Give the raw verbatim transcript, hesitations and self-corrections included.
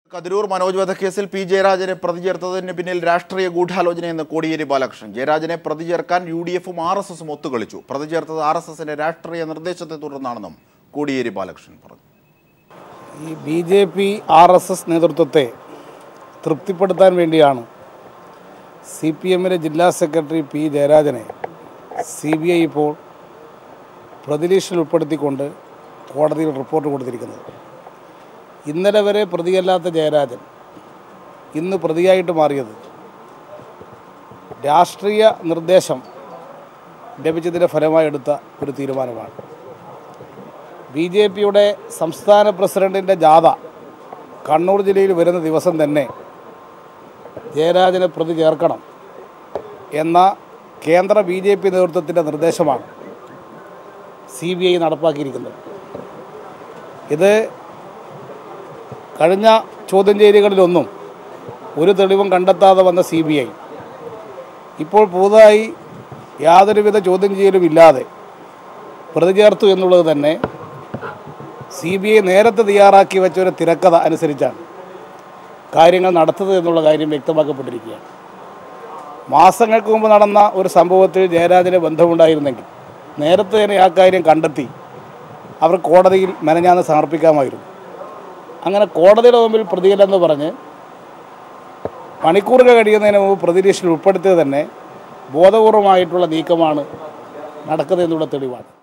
കതിരൂർ മനോജ് വധക്കേസിൽ പി ജയരാജനെ പ്രതി ചേർത്തതിന് പിന്നിൽ രാഷ്ട്രീയ ഗൂഢാലോചനയെന്ന് കോടിയേരി ബാലകൃഷ്ണൻ. ജയരാജനെ പ്രതി ചേർക്കാൻ യു ഡി എഫും ആർ എസ് എസും ഒത്തുകളിച്ചു. പ്രതി ചേർത്തത് ആർ എസ് എസിന്റെ രാഷ്ട്രീയ നിർദ്ദേശത്തെ തുടർന്നാണെന്നും കോടിയേരി ബാലകൃഷ്ണൻ പറഞ്ഞു. ഈ B J P R S S നേതൃത്വത്തെ തൃപ്തിപ്പെടുത്താൻ വേണ്ടിയാണ് സി പി എമ്മിലെ ജില്ലാ സെക്രട്ടറി പി ജയരാജനെ സി ബി ഐ ഇപ്പോൾ പ്രതിലിസ്റ്റിൽ ഉൾപ്പെടുത്തിക്കൊണ്ട് കോടതിയിൽ റിപ്പോർട്ട് കൊടുത്തിരിക്കുന്നത്. ഇന്നലെ വരെ പ്രതിയല്ലാത്ത ജയരാജൻ ഇന്ന് പ്രതിയായിട്ട് മാറിയത് രാഷ്ട്രീയ നിർദ്ദേശം ലഭിച്ചതിൻ്റെ ഫലമായി എടുത്ത ഒരു തീരുമാനമാണ്. ബി ജെ പിയുടെ സംസ്ഥാന പ്രസിഡൻറ്റിൻ്റെ ജാഥ കണ്ണൂർ ജില്ലയിൽ വരുന്ന ദിവസം തന്നെ ജയരാജനെ പ്രതി ചേർക്കണം എന്ന കേന്ദ്ര ബി ജെ പി നേതൃത്വത്തിൻ്റെ നിർദ്ദേശമാണ് സി ബി ഐ നടപ്പാക്കിയിരിക്കുന്നത്. ഇത് കഴിഞ്ഞ ചോദ്യം ചെയ്യലുകളിലൊന്നും ഒരു തെളിവും കണ്ടെത്താതെ വന്ന സി ബി ഐ ഇപ്പോൾ പുതുതായി യാതൊരുവിധ ചോദ്യം ചെയ്യലും ഇല്ലാതെ പ്രതി ചേർത്തു എന്നുള്ളത് തന്നെ സി ബി ഐ നേരത്തെ തയ്യാറാക്കി വെച്ച ഒരു തിരക്കഥ അനുസരിച്ചാണ് കാര്യങ്ങൾ നടത്തുന്നത് എന്നുള്ള കാര്യം വ്യക്തമാക്കപ്പെട്ടിരിക്കുകയാണ്. മാസങ്ങൾക്ക് മുമ്പ് നടന്ന ഒരു സംഭവത്തിൽ ജയരാജന് ബന്ധമുണ്ടായിരുന്നെങ്കിൽ നേരത്തെ തന്നെ ആ കാര്യം കണ്ടെത്തി അവർ കോടതിയിൽ മെനഞ്ഞാന്ന് സമർപ്പിക്കാമായിരുന്നു. അങ്ങനെ കോടതിയുടെ മുമ്പിൽ പ്രതിയില്ലെന്ന് പറഞ്ഞ് മണിക്കൂറുകൾ കഴിയുന്നതിന് മുമ്പ് പ്രതിലിസ്റ്റിൽ ഉൾപ്പെടുത്തിയത് തന്നെ ബോധപൂർവമായിട്ടുള്ള നീക്കമാണ് നടക്കുന്നത് എന്നുള്ള തെളിവാണ്.